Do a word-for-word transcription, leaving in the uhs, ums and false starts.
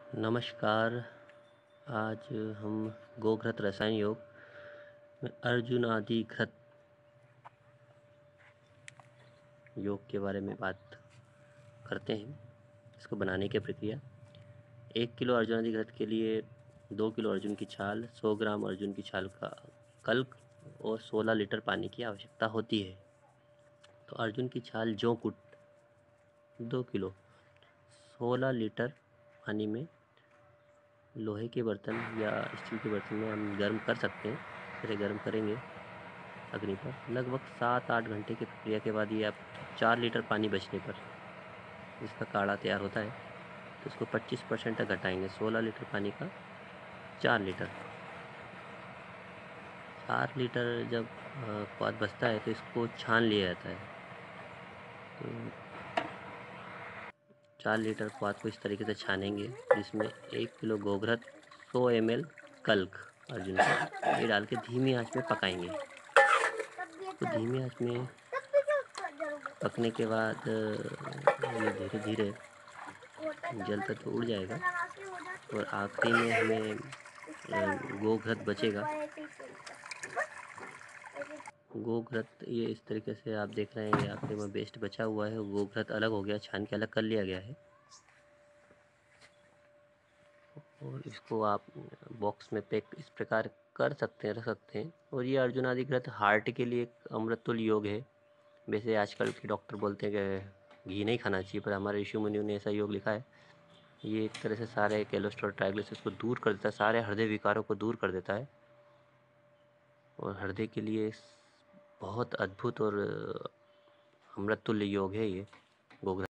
नमस्कार। आज हम गोघृत रसायन योग में अर्जुन आदि घृत योग के बारे में बात करते हैं। इसको बनाने की प्रक्रिया: एक किलो अर्जुन आदि घृत के लिए दो किलो अर्जुन की छाल, सौ ग्राम अर्जुन की छाल का कल्क और सोलह लीटर पानी की आवश्यकता होती है। तो अर्जुन की छाल जौ कूट दो किलो, सोलह लीटर पानी में लोहे के बर्तन या स्टील के बर्तन में हम गर्म कर सकते हैं। फिर गर्म करेंगे अग्नि पर। लगभग सात आठ घंटे की प्रक्रिया के बाद ये आप चार लीटर पानी बचने पर इसका काढ़ा तैयार होता है। तो इसको पच्चीस परसेंट तक घटाएंगे। सोलह लीटर पानी का चार लीटर चार लीटर जब स्वाद बचता है तो इसको छान लिया जाता है। तो चार लीटर स्वाद को इस तरीके से छानेंगे जिसमें एक किलो गोघृत, सौ एम एल कल्क अर्जुन का ये डाल के धीमी आंच में पकाएंगे। तो धीमी आंच में पकने के बाद ये धीरे धीरे जल तत्व उड़ जाएगा और आखिरी में हमें गोघृत बचेगा। गोघृत ये इस तरीके से आप देख रहे हैं, ये आखिरी में वेस्ट बचा हुआ है। गोघृत अलग हो गया, छान के अलग कर लिया गया है और इसको आप बॉक्स में पैक इस प्रकार कर सकते हैं, रख सकते हैं। और ये अर्जुन आदि घृत हार्ट के लिए एक अमृतुल्य योग है। वैसे आजकल के डॉक्टर बोलते हैं कि घी नहीं खाना चाहिए, पर हमारे ऋषि मुनियों ने ऐसा योग लिखा है। ये एक तरह से सारे कोलेस्ट्रॉल, ट्राइग्लिसराइड्स को दूर कर देता है, सारे हृदय विकारों को दूर कर देता है और हृदय के लिए बहुत अद्भुत और अमृतुल्य योग है ये गोघृत।